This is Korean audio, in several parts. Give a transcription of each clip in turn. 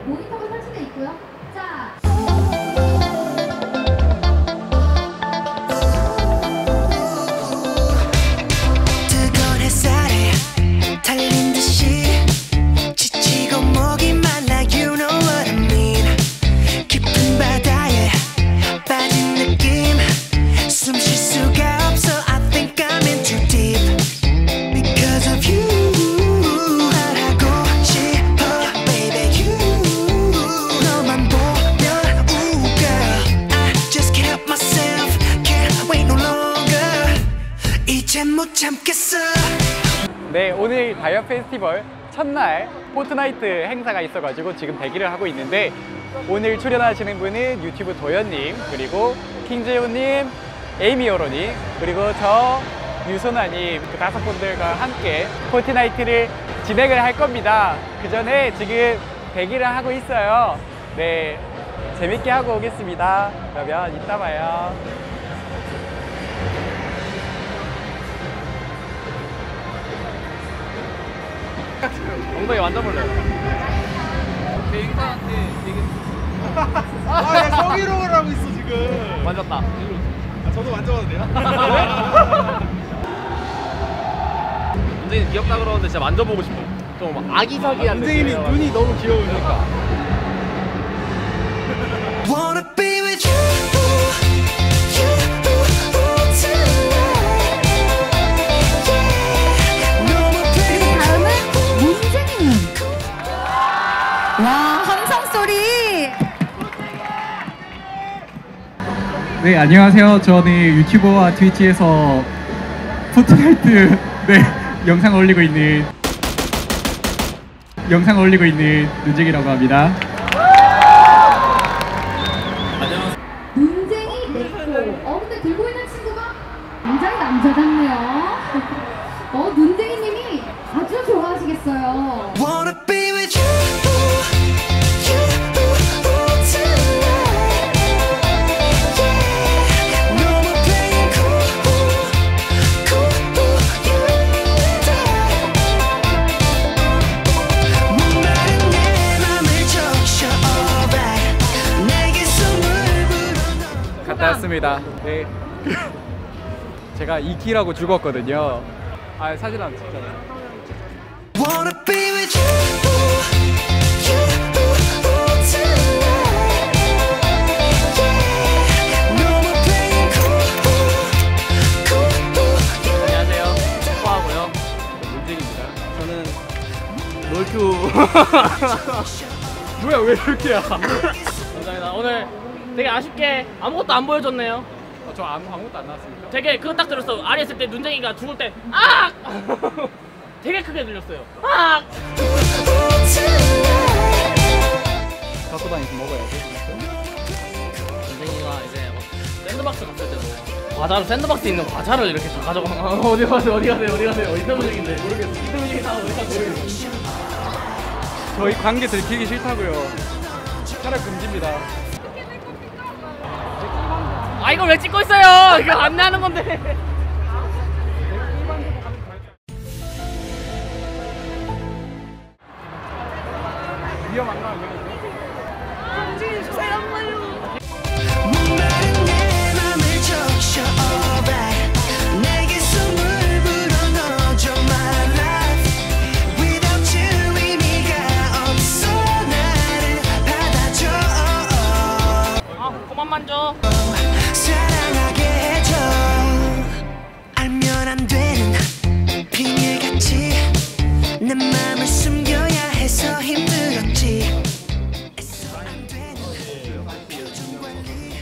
모니터가 설치되어 있고요. 자. 뜨거운 햇살에 달린 듯이 지치고 목이 말라 You know what I mean 깊은 바다에 빠진 느낌 숨 쉴 수가 없어 I think I'm in too deep Because of you 말하고 싶어 baby you 너만 보면 ooh girl I just can't help myself Can't wait no longer 이젠 못 참겠어. 네, 오늘 다이어 페스티벌 첫날 포트나이트 행사가 있어가지고 지금 대기를 하고 있는데 오늘 출연하시는 분은 유튜브 도연님, 그리고 킹재호님, 에이미어로님, 그리고 저 유소나님 그 5분들과 함께 포트나이트를 진행을 할 겁니다. 그 전에 지금 대기를 하고 있어요. 네, 재밌게 하고 오겠습니다. 그러면 이따 봐요. 엉덩이 만져볼래요? 내 인사한테 얘기. 아, 야, 성희롱을 하고 있어 지금. 만졌다. 아, 저도 만져봐도 돼요? 문재인 귀엽다 그러는데 진짜 만져보고 싶어. 좀 아기자기한. 문재인이 눈이 너무 귀여우니까. Wanna be with you, you tonight. Yeah. No more playing. 다음은 문재인. 와, 함성 소리. 네, 안녕하세요. 저는 유튜버와 트위치에서 포트나이트 영상 올리고 있는 눈쟁이라고 합니다. 문쟁이 냈고. 근데 들고 있는 친구가 굉장히 남자답네요. 문쟁이님이 아주 좋아하시겠어요. Wanna be with you, you tonight. Yeah. No more playing cool, you and I. 목마른 내 맘을 적셔 alright. 내게 숨을 불어넣어. 갔다 왔습니다. 네. 제가 2키라고 죽었거든요. 아, 사진 안 찍잖아요. Wanna be with you, you tonight. Yeah. No more playing cool, you. 안녕하세요. 축구하고요. 문쟁입니다. 저는 롤큐. 뭐야, 왜 이렇게야? 감사합니다. 오늘 되게 아쉽게 아무것도 안 보여줬네요. 저 아무것도 안 나왔습니까? 되게 그거 딱 들었어. 아리 했을 때 눈쟁이가 죽을 때 아! 되게 크게 들렸어요. 아! 갖고 다니서 먹어야지. 눈쟁이가 이제 샌드박스 갔을 때도 과자로 샌드박스에 있는 과자를 이렇게 다 가져가. 어디 가세요? 이태분식인데 모르겠어. 이태분식이 다 어디 가서 모르겠어. 저희 관계 들키기 싫다고요. 촬영 금지입니다. 아 이걸 왜 찍고 있어요? 이거 안내하는 건데. 위험한가? 목마른 내 맘을 적셔 alright. 내게 숨을 불어넣어줘 my life. Without you 의미가 없어 나를 받아줘. 아 그만 만져. 사랑하게 해줘. 알면 안 되는 비밀같이 내 맘을 숨겨야 해서 힘들었지. 애써 안 되는 표정 관리.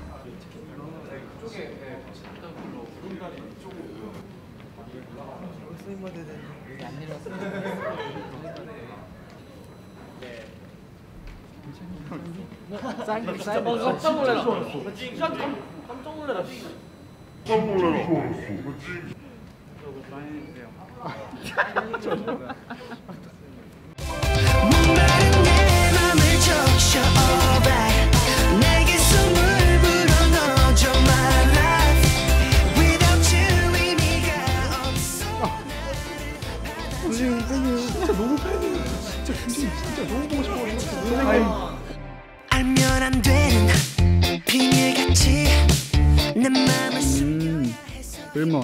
깜짝 놀래라. 진짜 깜짝 놀래라. 목마른 내 맘을 적셔 alright. 내게 숨을 불어넣어줘 my life. Without you 의미가 없어. 진짜 너무 팬이에요. 진짜 너무 보고 싶어. 알면 안 되는 비밀같이 내 맘을 불먼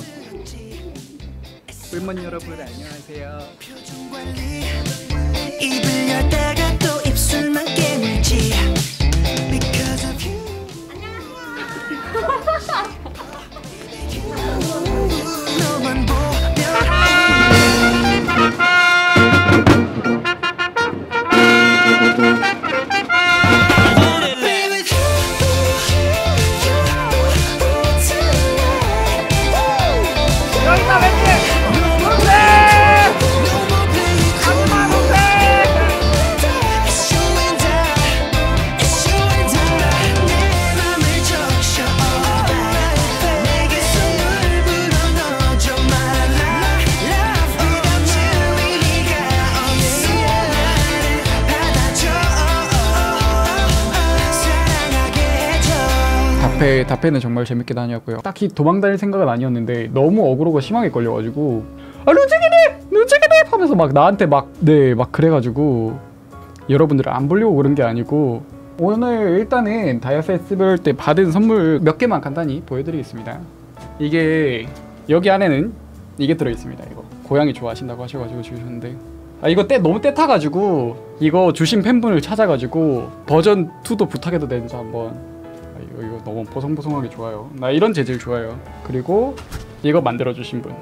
여러분 안녕하세요. 표정 관리 입을 열다가 또 입술만 깨물지 Because of you 너만 보면 답회는 정말 재밌게 다녔고요. 딱히 도망다닐 생각은 아니었는데 너무 어그로가 심하게 걸려가지고 루즈기님 하면서 막 나한테 막 그래가지고 여러분들을 안 보려고 그런 게 아니고 오늘 일단은 다이아 페스티벌 때 받은 선물 몇 개만 간단히 보여드리겠습니다. 이게 여기 안에는 이게 들어있습니다. 이거 고양이 좋아하신다고 하셔가지고 주셨는데 이거 너무 때 타가지고 이거 주신 팬분을 찾아가지고 버전 2도 부탁해도 되는지 한번. 이거 너무 보송보송하게 좋아요. 나 이런 재질 좋아요. 그리고 이거 만들어주신 분.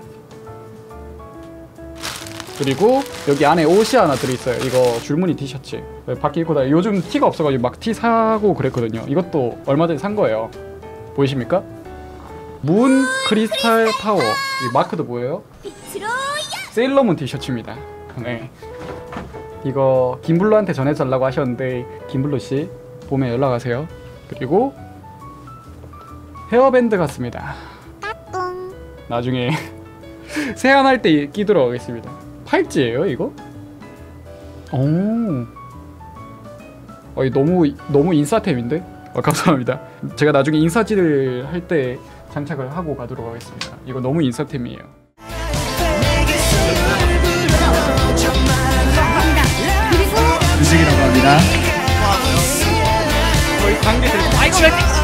그리고 여기 안에 옷이 하나 들어있어요. 이거 줄무늬 티셔츠. 밖에 입고 다녀요. 요즘 티가 없어가지고 막 티 사고 그랬거든요. 이것도 얼마 전에 산 거예요. 보이십니까? 문 크리스탈 파워. 이 마크도 보여요? 세일러문 티셔츠입니다. 네. 이거 김블루한테 전해달라고 하셨는데 김블루씨 봄에 연락하세요. 그리고 헤어밴드 같습니다. 나중에 세안할 때 끼도록 하겠습니다. 팔찌예요 이거? 너무 인싸템인데? 감사합니다. 제가 나중에 인사질을 할 때 장착을 하고 가도록 하겠습니다. 이거 너무 인싸템이에요. 유직이라고 합니다. 저희 관계들 이거 왜